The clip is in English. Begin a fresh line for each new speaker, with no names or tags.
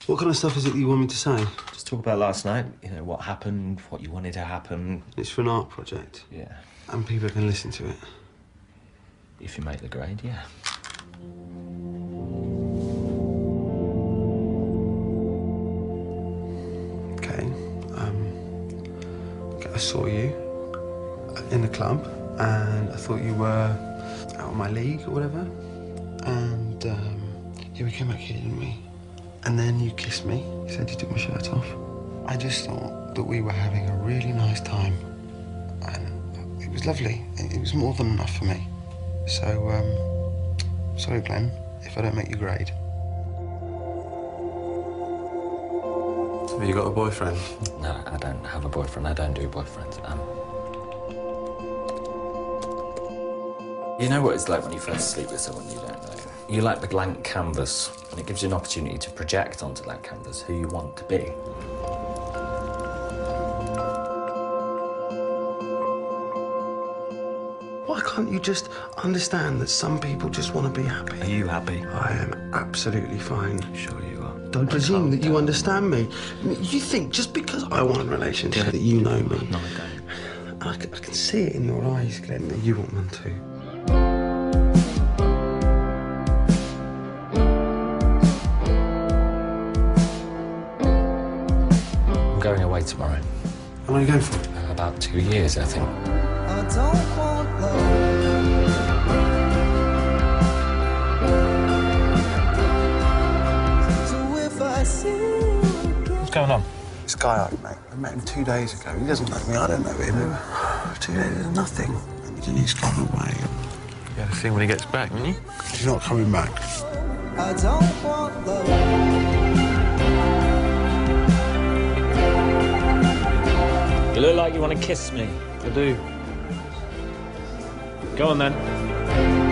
What kind of stuff is it that you want me to say?
Just talk about last night, you know, what happened, what you wanted to happen.
It's for an art project.
Yeah.
And people can listen to it.
If you make the grade, yeah.
Okay. I saw you in the club, and I thought you were out of my league or whatever. And yeah, we came back here, didn't we? And then you kissed me. You said you took my shirt off. I just thought that we were having a really nice time, and it was lovely. It was more than enough for me. So, sorry, Glenn, if I don't make your grade. Have you got a boyfriend?
No, I don't have a boyfriend. I don't do boyfriends. You know what it's like when you first sleep with someone you don't know? You like the blank canvas, and it gives you an opportunity to project onto that canvas who you want to be.
Why can't you just understand that some people just want to be happy?
Are you happy?
I am absolutely fine.
Sure you are.
Don't presume that you understand me. You think just because I want a relationship that you know me.
No, I don't.
I can see it in your eyes, Glenn, that you want one too.
I'm going away tomorrow.
How long are you going for?
About 2 years, I think.
I don't want love. So if I see you again.
What's going on?
This guy I met him 2 days ago. He doesn't know me, I don't know him. 2 days is nothing. And he's gone away.
You had a thing when he gets back, didn't you?
He's not coming back.
I don't want love.
You look like you want to kiss me.
I do. Go on, then.